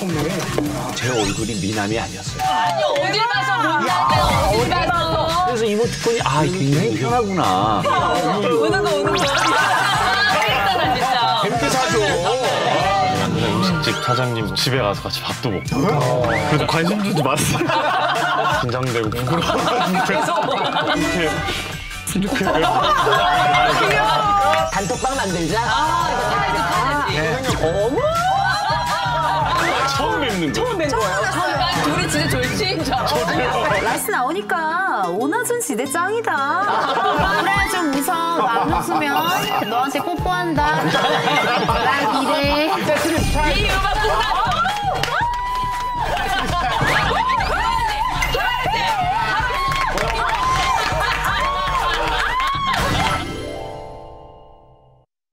제 얼굴이 미남이 아니었어요. 아니 어딜 봐서 못난데 어딜 봐서. 그래서 이모티콘이 굉장히 편하구나. 우는 거 우는 거. 재밌잖아 진짜. 재밌게 사줘. 맨날 음식집 사장님 집에 가서 같이 밥도 먹고. 그래도 관심 주지 마세요. 긴장되고 부끄러워. 이렇게. 단톡방 만들자. 어머. 처음 뵙는 거. 처음 뵌 거예요. 둘이 진짜 절친이죠. 라스 나오니까 오나준 지대 짱이다. 그래 좀 웃어. 안 웃으면 너한테 뽀뽀한다. 난 이래. 이 음악 끝났어.